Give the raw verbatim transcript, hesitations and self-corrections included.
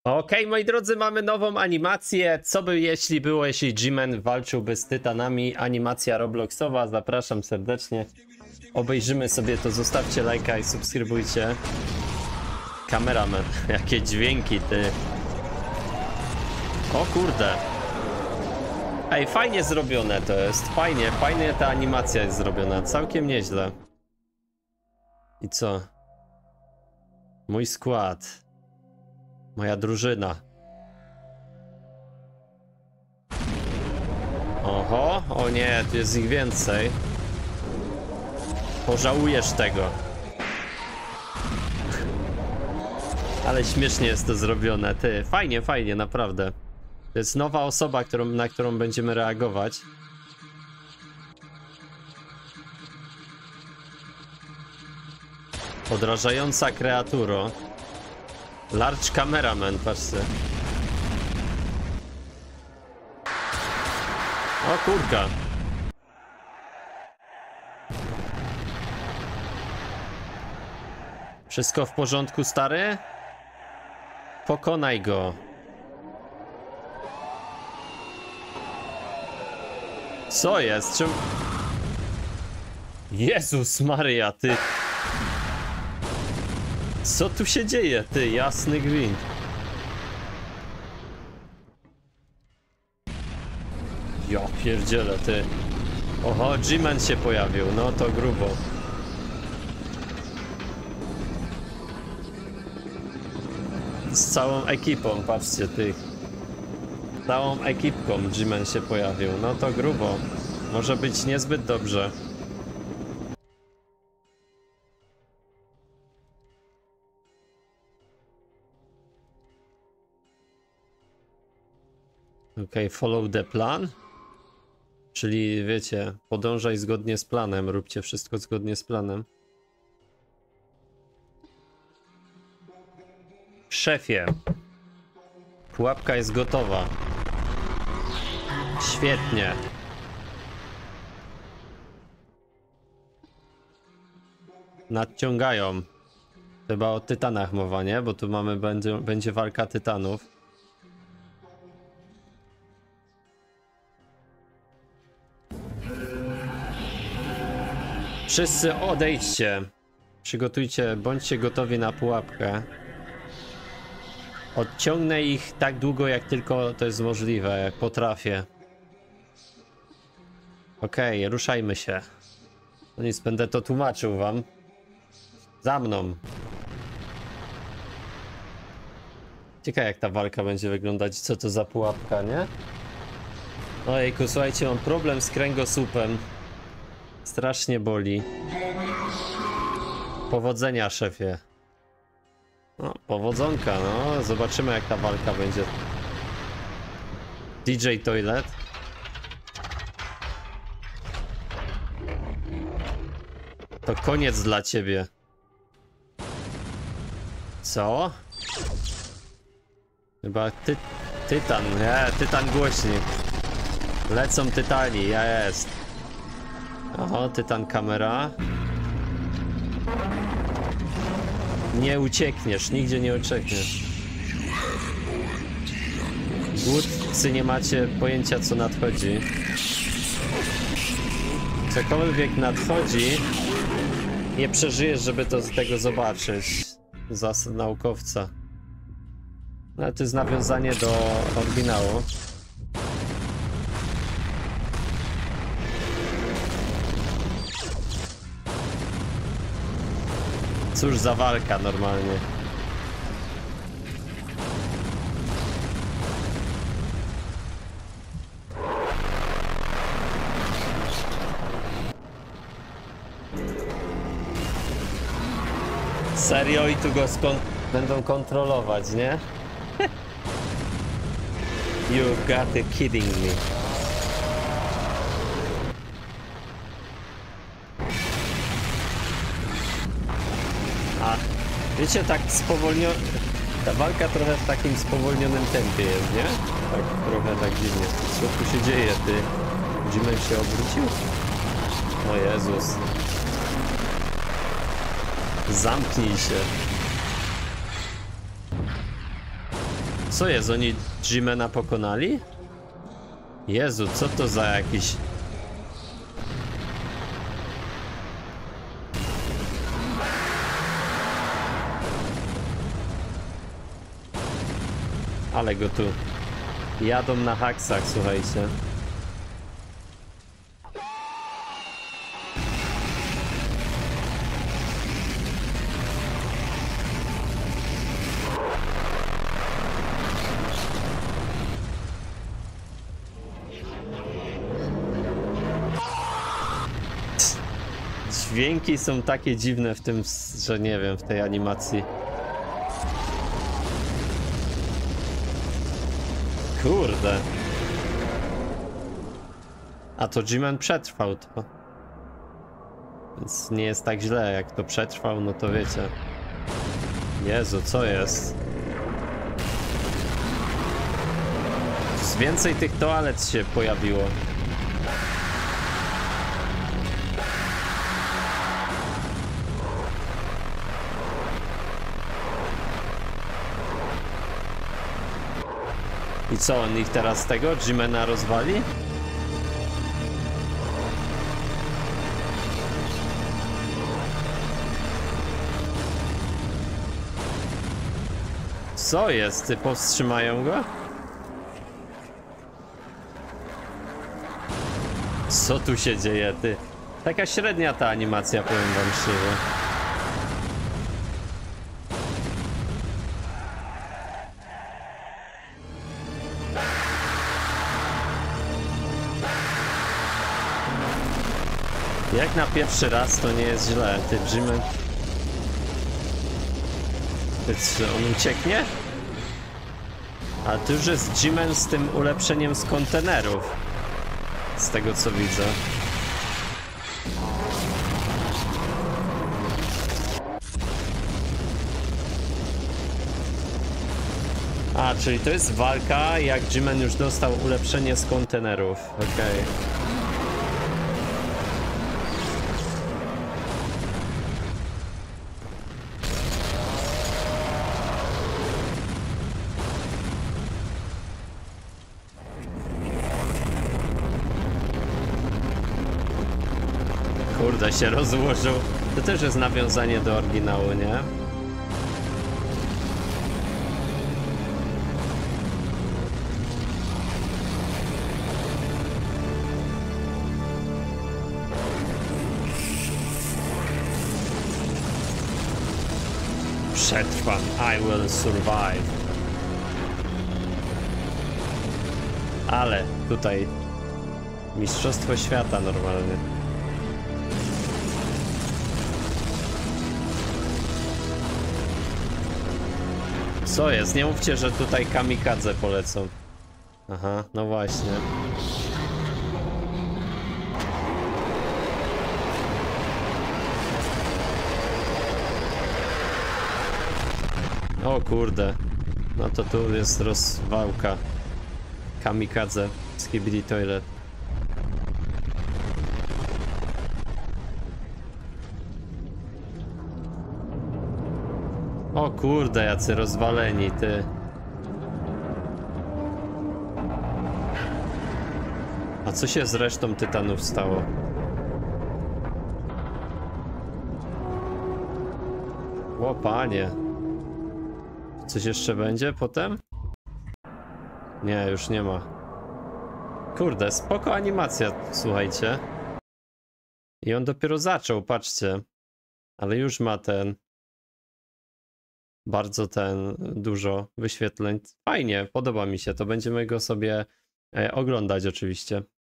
Okej, okay, moi drodzy, mamy nową animację. Co by jeśli było, jeśli G-Man walczyłby z tytanami? Animacja Robloxowa. Zapraszam serdecznie. Obejrzymy sobie to. Zostawcie lajka i subskrybujcie. Kameraman. Jakie dźwięki, ty. O kurde. Ej, fajnie zrobione to jest. Fajnie, fajnie ta animacja jest zrobiona. Całkiem nieźle. I co? Mój skład. Moja drużyna. Oho, o nie, tu jest ich więcej. Pożałujesz tego. Ale śmiesznie jest to zrobione, ty. Fajnie, fajnie, naprawdę. To jest nowa osoba, którą, na którą będziemy reagować. Odrażająca kreaturo. Large cameraman, patrzcie. O kurka. Wszystko w porządku, stary? Pokonaj go. Co jest? Czym... Jezus Maria, ty. Co tu się dzieje, ty? Jasny gwint. Ja pierdzielę, ty. Oho, G-Man się pojawił, no to grubo. Z całą ekipą, patrzcie, tych. Całą ekipką G-Man się pojawił, no to grubo. Może być niezbyt dobrze. Okej, okay, follow the plan. Czyli wiecie, podążaj zgodnie z planem, róbcie wszystko zgodnie z planem. Szefie, pułapka jest gotowa. Świetnie. Nadciągają. Chyba o tytanach mowa, nie? Bo tu mamy, będzie, będzie walka tytanów. Wszyscy odejdźcie. Przygotujcie, bądźcie gotowi na pułapkę. Odciągnę ich tak długo, jak tylko to jest możliwe, jak potrafię. Okej, okay, ruszajmy się. No nic, będę to tłumaczył wam. Za mną. Ciekawe, jak ta walka będzie wyglądać, co to za pułapka, nie? Ojejku, słuchajcie, mam problem z kręgosłupem. Strasznie boli. Powodzenia, szefie. No, powodzonka, no. Zobaczymy, jak ta walka będzie. D J Toilet. To koniec dla ciebie. Co? Chyba ty tytan. Nie, tytan głośnik. Lecą tytani, ja jest. Oho, tytan kamera. Nie uciekniesz, nigdzie nie uciekniesz. Głupcy, nie macie pojęcia, co nadchodzi. Cokolwiek nadchodzi, nie przeżyjesz, żeby to z tego zobaczyć. Zasad naukowca. No, ale to jest nawiązanie do oryginału. Cóż za walka normalnie. Serio i tu go skon będą kontrolować, nie? You got to kidding me. A wiecie, tak spowolnione. Ta walka trochę w takim spowolnionym tempie jest, nie? Tak trochę tak dziwnie. Co tu się dzieje, ty? G-Man się obrócił? O Jezus. Zamknij się. Co jest? Oni G-Mana pokonali? Jezu, co to za jakiś... Ale go tu jadą na haksach, słuchajcie. Dźwięki są takie dziwne w tym, że nie wiem, w tej animacji. Kurde. A to G-Man przetrwał to. Więc nie jest tak źle, jak to przetrwał, no to wiecie. Jezu, co jest? Z więcej tych toalet się pojawiło. I co, on ich teraz tego G-Mana rozwali? Co jest? Ty powstrzymają go? Co tu się dzieje, ty? Taka średnia ta animacja, powiem wam szczerze. Jak na pierwszy raz to nie jest źle, ty G-Man. Czy on ucieknie? A tu już jest G-Man z tym ulepszeniem z kontenerów. Z tego co widzę. A, czyli to jest walka, jak G-Man już dostał ulepszenie z kontenerów. Okej. Okay. Kurde, się rozłożył. To też jest nawiązanie do oryginału, nie? Przetrwam. I will survive. Ale tutaj mistrzostwo świata normalnie. Co jest? Nie mówcie, że tutaj kamikadze polecą. Aha, no właśnie. O kurde. No to tu jest rozwałka. Kamikadze. Skibidi Toilet. O kurde, jacy rozwaleni, ty. A co się z resztą tytanów stało? O panie. Coś jeszcze będzie potem? Nie, już nie ma. Kurde, spoko animacja, słuchajcie. I on dopiero zaczął, patrzcie. Ale już ma ten... Bardzo ten, dużo wyświetleń. Fajnie, podoba mi się to. Będziemy go sobie e, oglądać oczywiście.